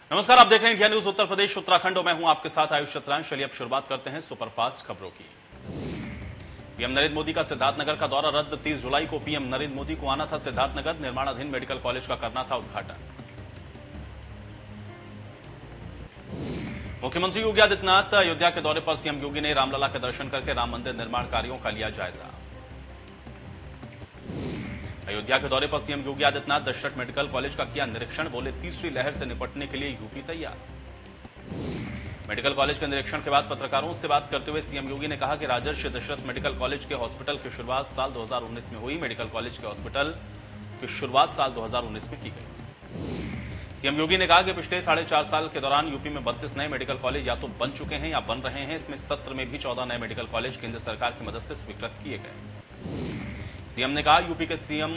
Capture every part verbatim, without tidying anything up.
नमस्कार, आप देख रहे हैं इंडिया न्यूज उत्तर प्रदेश उत्तराखंड और मैं हूं आपके साथ आयुष चतुरांश। चलिए अब शुरुआत करते हैं सुपरफास्ट खबरों की। पीएम नरेंद्र मोदी का सिद्धार्थनगर का दौरा रद्द। तीस जुलाई को पीएम नरेंद्र मोदी को आना था सिद्धार्थनगर, निर्माणाधीन मेडिकल कॉलेज का करना था उद्घाटन। मुख्यमंत्री योगी आदित्यनाथ अयोध्या के दौरे पर सीएम योगी ने रामलला के दर्शन करके राम मंदिर निर्माण कार्यों का लिया जायजा। अयोध्या के दौरे पर CM Yogi Adityanath Dashrath medical college का किया निरीक्षण, बोले तीसरी लहर से निपटने के लिए यूपी तैयार। मेडिकल कॉलेज के निरीक्षण के बाद पत्रकारों से बात करते हुए सीएम योगी ने कहा कि राजर्षि दशरथ मेडिकल कॉलेज के हॉस्पिटल की शुरुआत साल दो हज़ार उन्नीस में हुई। मेडिकल कॉलेज के हॉस्पिटल की शुरुआत साल दो हज़ार उन्नीस में की गई। सीएम योगी ने कहा कि पिछले साढ़े चार साल के दौरान यूपी में बत्तीस नए मेडिकल कॉलेज या तो बन चुके हैं या बन रहे हैं। इसमें सत्र में भी चौदह नए मेडिकल कॉलेज केंद्र सरकार की मदद से स्वीकृत किए गए। सीएम ने कहा यूपी के सीएम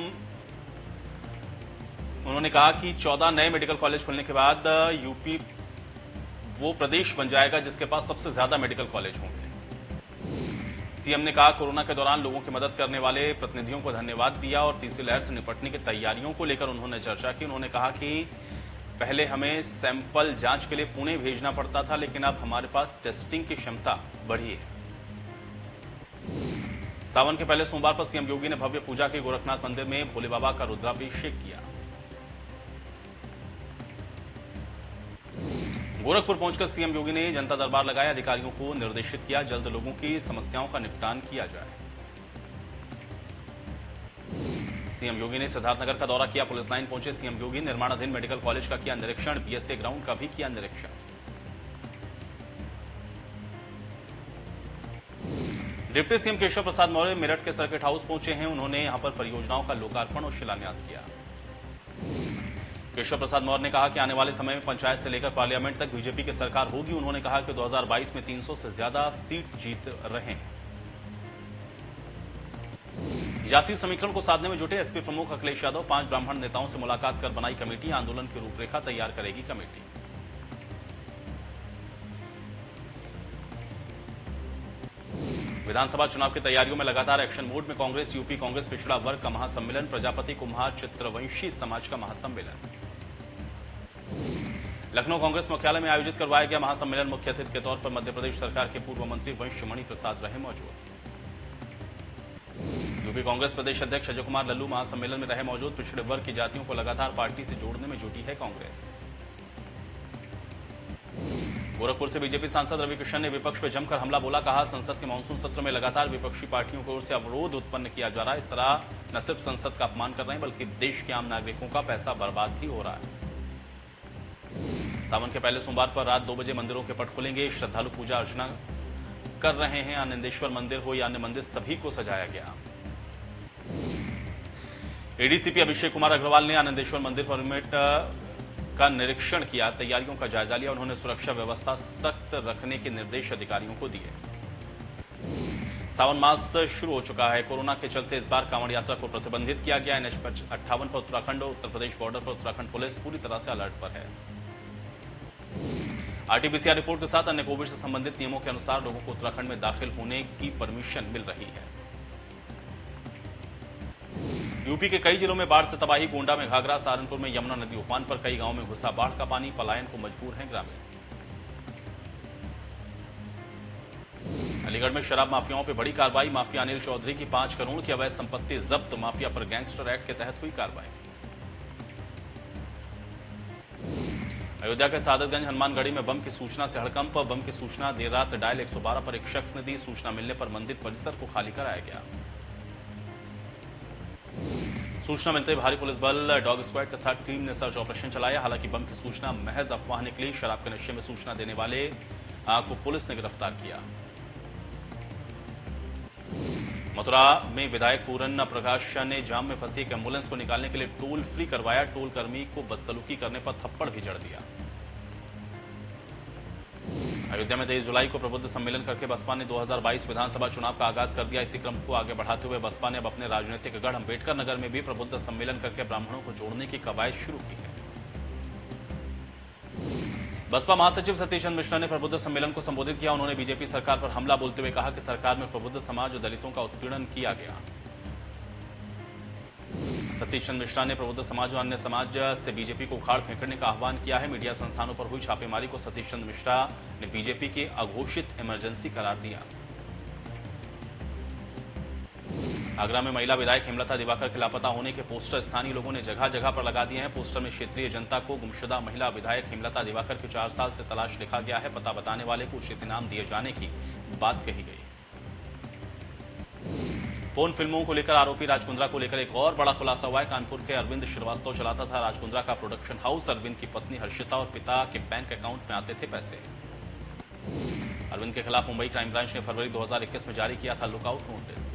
उन्होंने कहा कि चौदह नए मेडिकल कॉलेज खुलने के बाद यूपी वो प्रदेश बन जाएगा जिसके पास सबसे ज्यादा मेडिकल कॉलेज होंगे। सीएम ने कहा कोरोना के दौरान लोगों की मदद करने वाले प्रतिनिधियों को धन्यवाद दिया और तीसरी लहर से निपटने की तैयारियों को लेकर उन्होंने चर्चा की। उन्होंने कहा कि पहले हमें सैंपल जांच के लिए पुणे भेजना पड़ता था, लेकिन अब हमारे पास टेस्टिंग की क्षमता बढ़ी है। सावन के पहले सोमवार पर सीएम योगी ने भव्य पूजा की। गोरखनाथ मंदिर में भोले बाबा का रुद्राभिषेक किया। गोरखपुर पहुंचकर सीएम योगी ने जनता दरबार लगाया, अधिकारियों को निर्देशित किया जल्द लोगों की समस्याओं का निपटान किया जाए। सीएम योगी ने सिद्धार्थनगर का दौरा किया, पुलिस लाइन पहुंचे सीएम योगी, निर्माणाधीन मेडिकल कॉलेज का किया निरीक्षण, बीएसए ग्राउंड का भी किया निरीक्षण। डिप्टी सीएम केशव प्रसाद मौर्य मेरठ के सर्किट हाउस पहुंचे हैं। उन्होंने यहां पर परियोजनाओं का लोकार्पण और शिलान्यास किया। केशव प्रसाद मौर्य ने कहा कि आने वाले समय में पंचायत से लेकर पार्लियामेंट तक बीजेपी की सरकार होगी। उन्होंने कहा कि दो हज़ार बाईस में तीन सौ से ज्यादा सीट जीत रहे हैं। जातीय समीकरण को साधने में जुटे एसपी प्रमुख अखिलेश यादव पांच ब्राह्मण नेताओं से मुलाकात कर बनाई कमेटी, आंदोलन की रूपरेखा तैयार करेगी कमेटी। विधानसभा चुनाव की तैयारियों में लगातार एक्शन मोड में कांग्रेस। यूपी कांग्रेस पिछड़ा वर्ग का महासम्मेलन, प्रजापति कुम्हार चित्रवंशी समाज का महासम्मेलन। लखनऊ कांग्रेस मुख्यालय में आयोजित करवाया गया महासम्मेलन, मुख्य अतिथि के तौर पर मध्य प्रदेश सरकार के पूर्व मंत्री वंशमणि प्रसाद रहे मौजूद। यूपी कांग्रेस प्रदेश अध्यक्ष अजय कुमार लल्लू महासम्मेलन में रहे मौजूद। पिछड़े वर्ग की जातियों को लगातार पार्टी से जोड़ने में जुटी है कांग्रेस। गोरखपुर से बीजेपी सांसद रवि किशन ने विपक्ष पर जमकर हमला बोला, कहा संसद के मानसून सत्र में लगातार विपक्षी पार्टियों की ओर से अवरोध उत्पन्न किया जा रहा है। इस तरह न सिर्फ संसद का अपमान कर रहे हैं बल्कि देश के आम नागरिकों का पैसा बर्बाद भी हो रहा है। सावन के पहले सोमवार पर रात दो बजे मंदिरों के पट खुलेंगे। श्रद्धालु पूजा अर्चना कर रहे हैं। आनंदेश्वर मंदिर हो या अन्य मंदिर, सभी को सजाया गया। एडीसीपी अभिषेक कुमार अग्रवाल ने आनंदेश्वर मंदिर परमिट का निरीक्षण किया, तैयारियों का जायजा लिया। उन्होंने सुरक्षा व्यवस्था सख्त रखने के निर्देश अधिकारियों को दिए। सावन मास शुरू हो चुका है। कोरोना के चलते इस बार कांवड़ यात्रा को प्रतिबंधित किया गया। एनएच अट्ठावन पर उत्तराखंड और उत्तर प्रदेश बॉर्डर पर उत्तराखंड पुलिस पूरी तरह से अलर्ट पर है। आरटीपीसीआर रिपोर्ट के साथ अन्य कोविड से संबंधित नियमों के अनुसार लोगों को उत्तराखंड में दाखिल होने की परमिशन मिल रही है। यूपी के कई जिलों में बाढ़ से तबाही, गोंडा में घाघरा, सहारनपुर में यमुना नदी उफान पर, कई गांवों में घुसा बाढ़ का पानी, पलायन को मजबूर हैं ग्रामीण। अलीगढ़ में शराब माफियाओं पर बड़ी कार्रवाई, माफिया अनिल चौधरी की पांच करोड़ की अवैध संपत्ति जब्त, माफिया पर गैंगस्टर एक्ट के तहत हुई कार्रवाई। अयोध्या के सादतगंज हनुमानगढ़ी में बम की सूचना से हड़कंप, बम की सूचना देर रात डायल एक सौ बारह पर एक शख्स ने दी। सूचना मिलने पर मंदिर परिसर को खाली कराया गया। सूचना मिलते भारी पुलिस बल डॉग स्क्वाड के साथ टीम ने सर्च ऑपरेशन चलाया। हालांकि बम की सूचना महज अफवाह निकली। शराब के नशे में सूचना देने वाले को पुलिस ने गिरफ्तार किया। मथुरा में विधायक पूरन प्रकाश ने जाम में फंसी एक एम्बुलेंस को निकालने के लिए टोल फ्री करवाया। टोल कर्मी को बदसलूकी करने पर थप्पड़ भी जड़ दिया। अयोध्या में तेईस जुलाई को प्रबुद्ध सम्मेलन करके बसपा ने दो हज़ार बाईस विधानसभा चुनाव का आगाज कर दिया। इसी क्रम को आगे बढ़ाते हुए बसपा ने अब अपने राजनीतिक गढ़ अंबेडकर नगर में भी प्रबुद्ध सम्मेलन करके ब्राह्मणों को जोड़ने की कवायद शुरू की है। बसपा महासचिव सतीश चंद्र मिश्रा ने प्रबुद्ध सम्मेलन को संबोधित किया। उन्होंने बीजेपी सरकार पर हमला बोलते हुए कहा कि सरकार में प्रबुद्ध समाज और दलितों का उत्पीड़न किया गया। सतीश चंद्र मिश्रा ने प्रबुद्ध समाज और अन्य समाज से बीजेपी को उखाड़ फेंकने का आह्वान किया है। मीडिया संस्थानों पर हुई छापेमारी को सतीश चंद्र मिश्रा ने बीजेपी की अघोषित इमरजेंसी करार दिया। आगरा में महिला विधायक हेमलता दिवाकर के लापता होने के पोस्टर स्थानीय लोगों ने जगह जगह पर लगा दिए हैं। पोस्टर में क्षेत्रीय जनता को गुमशुदा महिला विधायक हेमलता दिवाकर की चार साल से तलाश लिखा गया है। पता बताने वाले को उचित इनाम दिए जाने की बात कही गई। पोर्न फिल्मों को लेकर आरोपी राज कुंद्रा को लेकर एक और बड़ा खुलासा हुआ है। कानपुर के अरविंद श्रीवास्तव चलाता था राज कुंद्रा का प्रोडक्शन हाउस। अरविंद की पत्नी हर्षिता और पिता के बैंक अकाउंट में आते थे पैसे। अरविंद के खिलाफ मुंबई क्राइम ब्रांच ने फरवरी दो हज़ार इक्कीस में जारी किया था लुकआउट नोटिस।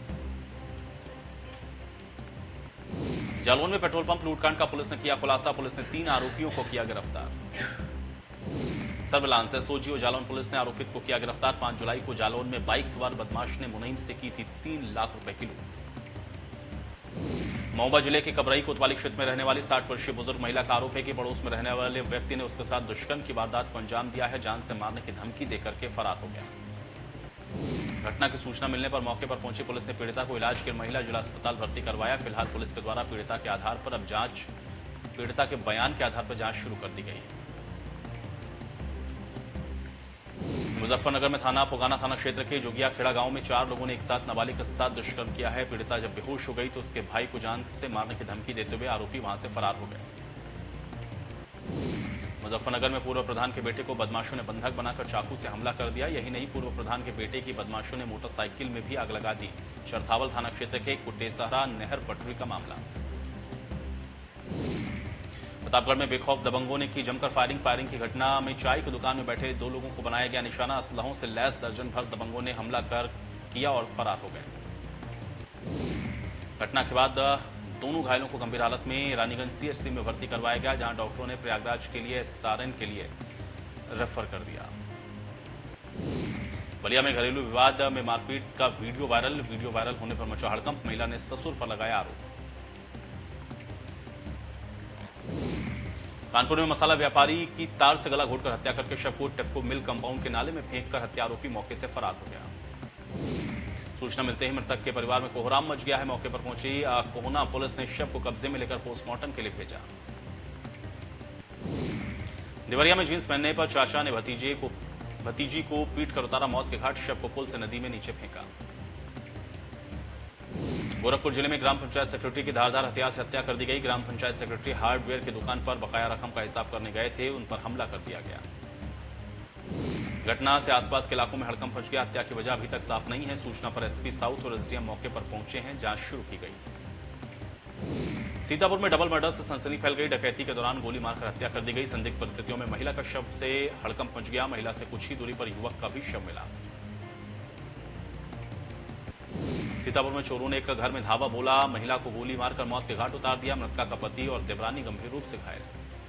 जालौन में पेट्रोल पंप लूटकांड का पुलिस ने किया खुलासा। पुलिस ने तीन आरोपियों को किया गिरफ्तार। सर्विलांस एसओजी और जालौन पुलिस ने आरोपित को किया गिरफ्तार। पांच जुलाई को जालौन में बाइक सवार बदमाश ने मुनईम से की थी तीन लाख रुपए की लूट। महोबा जिले के कबरई कोतवाली क्षेत्र में रहने वाली साठ वर्षीय बुजुर्ग महिला का आरोप है कि पड़ोस में रहने वाले व्यक्ति ने उसके साथ दुष्कर्म की वारदात को अंजाम दिया है। जान से मारने की धमकी देकर के फरार हो गया। घटना की सूचना मिलने पर मौके पर पहुंची पुलिस ने पीड़िता को इलाज के महिला जिला अस्पताल भर्ती करवाया। फिलहाल पुलिस के द्वारा पीड़िता के आधार पर अब जांच पीड़िता के बयान के आधार पर जांच शुरू कर दी गई है। मुजफ्फरनगर में थाना पोगाना थाना क्षेत्र के जोगिया खेड़ा गांव में चार लोगों ने एक साथ नाबालिग के साथ दुष्कर्म किया है। पीड़िता जब बेहोश हो गई तो उसके भाई को जान से मारने की धमकी देते हुए आरोपी वहां से फरार हो गए। मुजफ्फरनगर में पूर्व प्रधान के बेटे को बदमाशों ने बंधक बनाकर चाकू से हमला कर दिया। यही नहीं, पूर्व प्रधान के बेटे की बदमाशों ने मोटरसाइकिल में भी आग लगा दी। चरथावल थाना क्षेत्र के कुटेसहरा नहर पटरी का मामला। प्रतापगढ़ में बेखौफ दबंगों ने की जमकर फायरिंग। फायरिंग की घटना में चाय की दुकान में बैठे दो लोगों को बनाया गया निशाना। असलहों से लैस दर्जन भर दबंगों ने हमला कर किया और फरार हो गए। घटना के बाद दोनों घायलों को गंभीर हालत में रानीगंज सीएचसी में भर्ती करवाया गया, जहां डॉक्टरों ने प्रयागराज के लिए सारण के लिए रेफर कर दिया। बलिया में घरेलू विवाद में मारपीट का वीडियो वायरल। वीडियो वायरल होने पर मचा हड़कंप। महिला ने ससुर पर लगाया आरोप। कानपुर में मसाला व्यापारी की तार से गला घोटकर हत्या करके शव को टेफको मिल कंपाउंड के नाले में फेंककर हत्या आरोपी मौके से फरार हो गया। सूचना मिलते ही मृतक के परिवार में कोहराम मच गया है। मौके पर पहुंची कोहना पुलिस ने शव को कब्जे में लेकर पोस्टमार्टम के लिए भेजा। देवरिया में जींस पहनने पर चाचा ने भतीजे को भतीजी को पीट कर उतारा मौत के घाट। शव को पुल से नदी में नीचे फेंका। गोरखपुर जिले में ग्राम पंचायत सेक्रेटरी की धारदार हथियार से हत्या कर दी गई। ग्राम पंचायत सेक्रेटरी हार्डवेयर की दुकान पर बकाया रकम का हिसाब करने गए थे, उन पर हमला कर दिया गया। घटना से आसपास के इलाकों में हड़कंप मच गया। हत्या की वजह अभी तक साफ नहीं है। सूचना पर एसपी साउथ और एसडीएम मौके पर पहुंचे हैं, जांच शुरू की गई। सीतापुर में डबल मर्डर से सनसनी फैल गई। डकैती के दौरान गोली मारकर हत्या कर दी गई। संदिग्ध परिस्थितियों में महिला का शव से हड़कंप मच गया। महिला से कुछ ही दूरी पर युवक का भी शव मिला। सीतापुर में चोरों ने एक घर में धावा बोला, महिला को गोली मारकर मौत के घाट उतार दिया। मृतका का पति और देवरानी गंभीर रूप से घायल।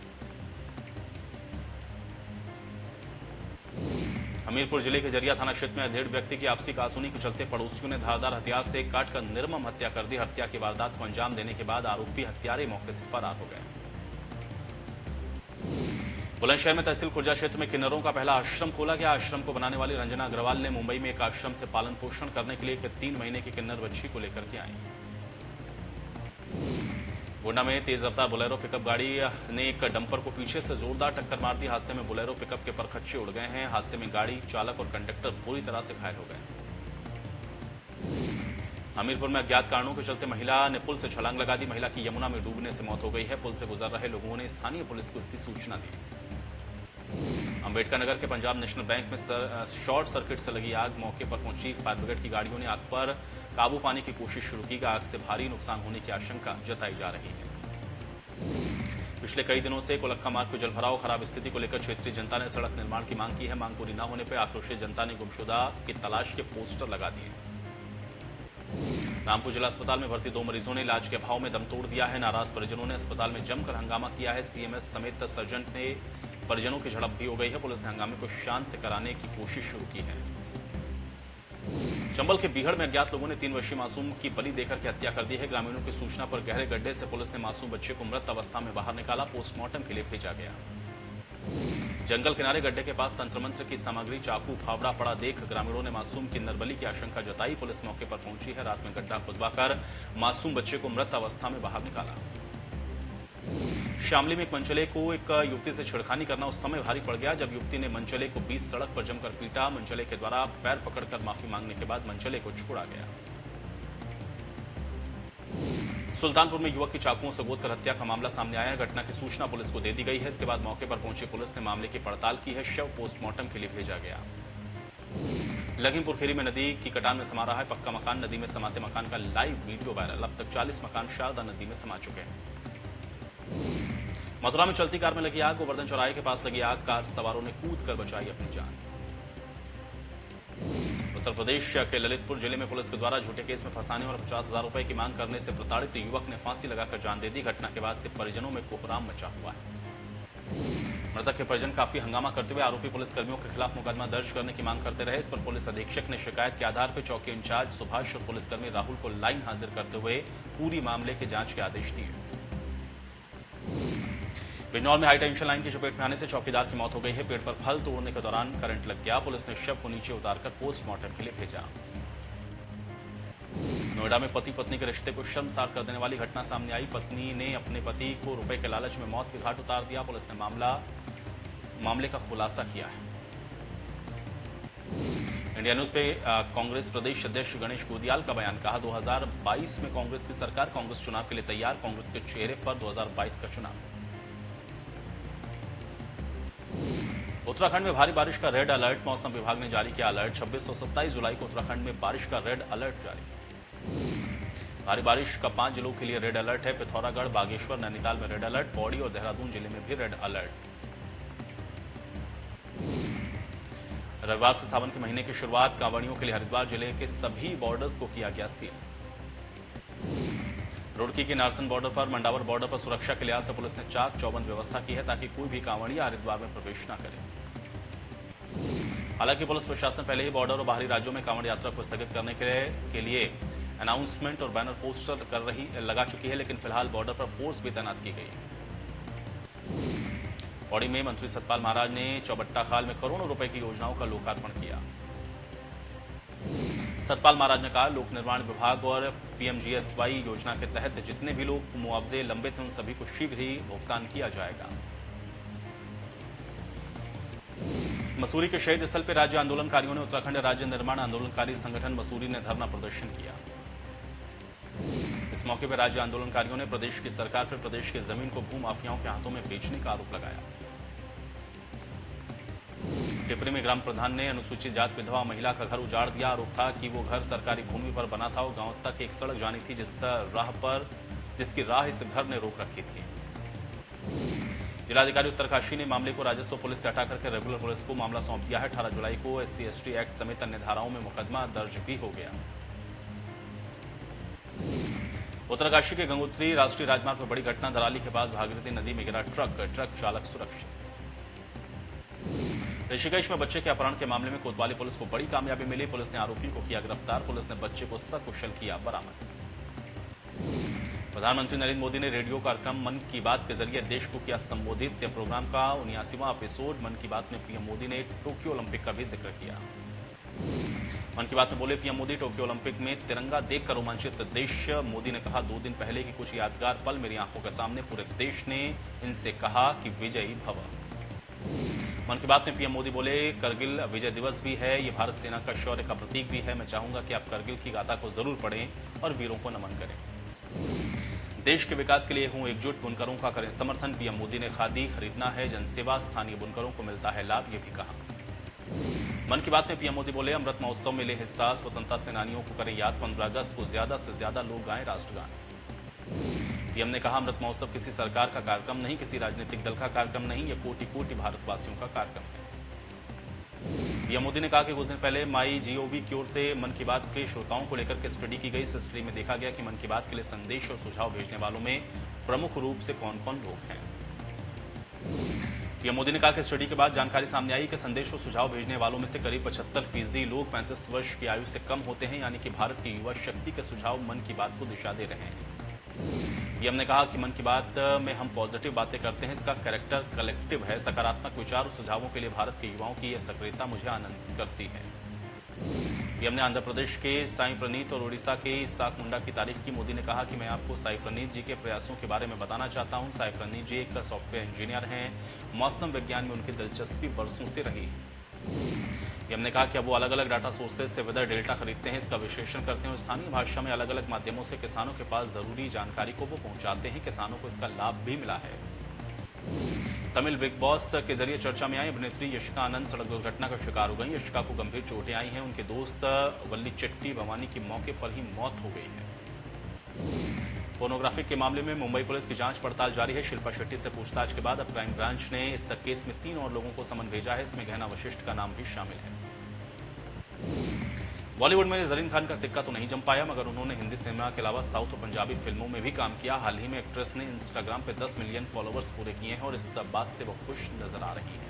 हमीरपुर जिले के जरिया थाना क्षेत्र में अधेड़ व्यक्ति की आपसी कासूनी के चलते पड़ोसियों ने धारदार हथियार से काटकर निर्मम हत्या कर दी। हत्या की वारदात को अंजाम देने के बाद आरोपी हत्यारे मौके से फरार हो गए। बुलंदशहर में तहसील खुर्जा क्षेत्र में किन्नरों का पहला आश्रम खोला गया। आश्रम को बनाने वाली रंजना अग्रवाल ने मुंबई में एक आश्रम से पालन पोषण करने के लिए एक तीन महीने की किन्नर बच्ची को लेकर के आई। गोंडा में तेज रफ्तार बोलेरो पिकअप गाड़ी ने एक डंपर को पीछे से जोरदार टक्कर मार दी। हादसे में बोलेरो पिकअप के परखच्चे उड़ गए हैं। हादसे में गाड़ी चालक और कंडक्टर पूरी तरह से घायल हो गए। हमीरपुर में अज्ञात कारणों के चलते महिला ने पुल से छलांग लगा दी। महिला की यमुना में डूबने से मौत हो गई है। पुल से गुजर रहे लोगों ने स्थानीय पुलिस को इसकी सूचना दी। अंबेडकर नगर के पंजाब नेशनल बैंक में सर, शॉर्ट सर्किट से लगी आग। मौके पर पहुंची फायर ब्रिगेड की गाड़ियों ने आग पर काबू पाने की कोशिश शुरू की। आग से भारी नुकसान होने की आशंका जताई जा रही है। पिछले कई दिनों से कोलक्का मार्ग पर जलभराव खराब स्थिति को लेकर क्षेत्रीय जनता ने सड़क निर्माण की मांग की है। मांग पूरी न होने पर आक्रोशित जनता ने गुमशुदा की तलाश के पोस्टर लगा दिए। रामपुर जिला अस्पताल में भर्ती दो मरीजों ने इलाज के अभाव में दम तोड़ दिया है। नाराज परिजनों ने अस्पताल में जमकर हंगामा किया है। सीएमएस समेत सर्जन ने परिजनों की झड़प भी हो गई है। पुलिस ने हंगामे को शांत कराने की कोशिश शुरू की है। चंबल के बीहड़ में अज्ञात लोगों ने तीन वर्षीय मासूम की बलि देकर के हत्या कर दी है। ग्रामीणों की सूचना पर गहरे गड्ढे से पुलिस ने मासूम बच्चे को मृत अवस्था में बाहर निकाला। पोस्टमार्टम के लिए भेजा गया। जंगल किनारे गड्ढे के पास तंत्र मंत्र की सामग्री चाकू फावड़ा पड़ा देख ग्रामीणों ने मासूम की नरबली की आशंका जताई। पुलिस मौके पर पहुंची है। रात में गड्ढा खुदवाकर मासूम बच्चे को मृत अवस्था में बाहर निकाला। शामली में एक मनचले को एक युवती से छेड़खानी करना उस समय भारी पड़ गया जब युवती ने मनचले को बीच सड़क पर जमकर पीटा। मनचले के द्वारा पैर पकड़कर माफी मांगने के बाद मनचले को छोड़ा गया। सुल्तानपुर में युवक की चाकुओं से गोदकर हत्या का मामला सामने आया है। घटना की सूचना पुलिस को दे दी गई है। इसके बाद मौके पर पहुंची पुलिस ने मामले की पड़ताल की है। शव पोस्टमार्टम के लिए भेजा गया। लखीमपुर खीरी में नदी की कटान में समा रहा है पक्का मकान। नदी में समाते मकान का लाइव वीडियो वायरल। अब तक चालीस मकान शारदा नदी में समा चुके हैं। मथुरा में चलती कार में लगी आग। गोवर्धन चौराहे के पास लगी आग। कार सवारों ने कूद कर बचाई अपनी जान। उत्तर प्रदेश के ललितपुर जिले में पुलिस के द्वारा झूठे केस में फंसाने और पचास हजार रुपए की मांग करने से प्रताड़ित युवक ने फांसी लगाकर जान दे दी। घटना के बाद से परिजनों में कोहराम मचा हुआ है। मृतक के परिजन काफी हंगामा करते हुए आरोपी पुलिसकर्मियों के खिलाफ मुकदमा दर्ज करने की मांग करते रहे। इस पर पुलिस अधीक्षक ने शिकायत के आधार पर चौकी इंचार्ज सुभाष और पुलिसकर्मी राहुल को लाइन हाजिर करते हुए पूरी मामले के जांच के आदेश दिए। बिजनौर में हाई टेंशन लाइन की चपेट में आने से चौकीदार की मौत हो गई है। पेड़ पर फल तोड़ने के दौरान करंट लग गया। पुलिस ने शव को नीचे उतारकर पोस्टमार्टम के लिए भेजा। नोएडा में पति पत्नी के रिश्ते को शर्मसार कर देने वाली घटना सामने आई। पत्नी ने अपने पति को रुपए के लालच में मौत के घाट उतार दिया। पुलिस ने मामला मामले का खुलासा किया है। इंडिया न्यूज पे कांग्रेस प्रदेश अध्यक्ष गणेश गोदियाल का बयान। कहा दो हज़ार बाईस में कांग्रेस की सरकार कांग्रेस चुनाव के लिए तैयार। कांग्रेस के चेहरे पर दो हज़ार बाईस का चुनाव। उत्तराखंड में भारी बारिश का रेड अलर्ट। मौसम विभाग ने जारी किया अलर्ट। छब्बीस और सत्ताईस जुलाई को उत्तराखंड में बारिश का रेड अलर्ट जारी। भारी बारिश का पांच जिलों के लिए रेड अलर्ट है। पिथौरागढ़, बागेश्वर, नैनीताल में रेड अलर्ट। पौड़ी और देहरादून जिले में भी रेड अलर्ट। रविवार से सावन के महीने की शुरुआत। कांवड़ियों के लिए हरिद्वार जिले के सभी बॉर्डर्स को किया गया सील। रुड़की के नारसन बॉर्डर पर मंडावर बॉर्डर पर सुरक्षा के लिहाज से पुलिस ने चाक चौबंद व्यवस्था की है ताकि कोई भी कांवड़िया हरिद्वार में प्रवेश न करे। हालांकि पुलिस प्रशासन पहले ही बॉर्डर और बाहरी राज्यों में कांवड़ यात्रा को स्थगित करने के, के लिए अनाउंसमेंट और बैनर पोस्टर कर रही लगा चुकी है, लेकिन फिलहाल बॉर्डर पर फोर्स भी तैनात की गई है। पौड़ी में मंत्री सतपाल महाराज ने चौबट्टा खाल में करोड़ों रुपए की योजनाओं का लोकार्पण किया। सतपाल महाराज ने कहा लोक निर्माण विभाग और पीएमजीएसवाई योजना के तहत जितने भी लोग मुआवजे लंबित हैं उन सभी को शीघ्र ही भुगतान किया जाएगा। मसूरी के शहीद स्थल पर राज्य आंदोलनकारियों ने उत्तराखंड राज्य निर्माण आंदोलनकारी संगठन मसूरी ने धरना प्रदर्शन किया। इस मौके पर राज्य आंदोलनकारियों ने प्रदेश की सरकार पर प्रदेश की जमीन को भूमाफियाओं के हाथों में बेचने का आरोप लगाया। टिपरी में ग्राम प्रधान ने अनुसूचित जात विधवा महिला का घर उजाड़ दिया। आरोप था कि वो घर सरकारी भूमि पर बना था और गांव तक एक सड़क जानी थी जिस राह पर जिसकी राह इस घर ने रोक रखी थी। जिलाधिकारी उत्तरकाशी ने मामले को राजस्व पुलिस से हटा करके रेगुलर पुलिस को मामला सौंप दिया है। अठारह जुलाई को एससी एसटी एक्ट समेत अन्य धाराओं में मुकदमा दर्ज भी हो गया। उत्तरकाशी के गंगोत्री राष्ट्रीय राजमार्ग पर बड़ी घटना। दराली के पास भागीरथी नदी में गिरा ट्रक ट्रक चालक सुरक्षित। ऋषिकेश में बच्चे के अपहरण के मामले में कोतवाली पुलिस को बड़ी कामयाबी मिली। पुलिस ने आरोपी को किया गिरफ्तार। पुलिस ने बच्चे को सकुशल किया बरामद। प्रधानमंत्री नरेंद्र मोदी ने रेडियो कार्यक्रम मन की बात के जरिए देश को किया संबोधित। प्रोग्राम का उन्यासीवां एपिसोड मन की बात में पीएम मोदी ने टोक्यो ओलंपिक का भी जिक्र किया। मन की बात में बोले पीएम मोदी, टोक्यो ओलंपिक में तिरंगा देखकर रोमांचित देश। मोदी ने कहा दो दिन पहले की कुछ यादगार पल मेरी आंखों के सामने। पूरे देश ने इनसे कहा कि विजयी भव। मन की बात में पीएम मोदी बोले करगिल विजय दिवस भी है, ये भारत सेना का शौर्य का प्रतीक भी है। मैं चाहूंगा कि आप करगिल की गाथा को जरूर पढ़ें और वीरों को नमन करें। देश के विकास के लिए हूं एकजुट, बुनकरों का करें समर्थन। पीएम मोदी ने खादी खरीदना है जनसेवा, स्थानीय बुनकरों को मिलता है लाभ, ये भी कहा। मन की बात में पीएम मोदी बोले अमृत महोत्सव में ले हिस्सा, स्वतंत्रता सेनानियों को करें याद। पंद्रह अगस्त को ज्यादा से ज्यादा लोग गाएं राष्ट्रगान। पीएम ने कहा अमृत महोत्सव किसी सरकार का कार्यक्रम नहीं, किसी राजनीतिक दल का कार्यक्रम नहीं, यह कोटि कोटि भारतवासियों का कार्यक्रम है। पीएम मोदी ने कहा कि कुछ दिन पहले माई जीओवी की ओर से मन की बात के श्रोताओं को लेकर के स्टडी की गई। इस स्टडी में देखा गया कि मन की बात के लिए संदेश और सुझाव भेजने वालों में प्रमुख रूप से कौन कौन लोग हैं। पीएम मोदी ने कहा कि स्टडी के बाद जानकारी सामने आई कि संदेश और सुझाव भेजने वालों में से करीब पचहत्तर फीसदी लोग पैंतीस वर्ष की आयु से कम होते हैं, यानी कि भारत की युवा शक्ति के सुझाव मन की बात को दिशा दे रहे हैं। पीएम ने कहा कि मन की बात में हम पॉजिटिव बातें करते हैं, इसका कैरेक्टर कलेक्टिव है। सकारात्मक विचार और सुझावों के लिए भारत के युवाओं की यह सक्रियता मुझे आनंदित करती है। पीएम ने आंध्र प्रदेश के साई प्रणीत और ओडिशा के इसाक मुंडा की तारीफ की। मोदी ने कहा कि मैं आपको साई प्रणीत जी के प्रयासों के बारे में बताना चाहता हूं। साई प्रणीत जी एक सॉफ्टवेयर इंजीनियर हैं। मौसम विज्ञान में उनकी दिलचस्पी बरसों से रही है। पीएम ने कहा कि अब वो अलग अलग डाटा सोर्सेज से वेदर डेल्टा खरीदते हैं, इसका विश्लेषण करते हैं और स्थानीय भाषा में अलग अलग माध्यमों से किसानों के पास जरूरी जानकारी को वो पहुंचाते हैं। किसानों को इसका लाभ भी मिला है। तमिल बिग बॉस के जरिए चर्चा में आई अभिनेत्री यशिका आनंद सड़क दुर्घटना का शिकार हो गई। यशिका को गंभीर चोटें आई हैं। उनके दोस्त वल्ली चेट्टी भवानी की मौके पर ही मौत हो गई है। पोर्नोग्राफी के मामले में मुंबई पुलिस की जांच पड़ताल जारी है। शिल्पा शेट्टी से पूछताछ के बाद अब क्राइम ब्रांच ने इस केस में तीन और लोगों को समन भेजा है। इसमें गहना वशिष्ठ का नाम भी शामिल है। बॉलीवुड में जरीन खान का सिक्का तो नहीं जम पाया, मगर उन्होंने हिंदी सिनेमा के अलावा साउथ और पंजाबी फिल्मों में भी काम किया। हाल ही में एक्ट्रेस ने इंस्टाग्राम पे दस मिलियन फॉलोअर्स पूरे किए हैं और इस बात से वो खुश नजर आ रही है।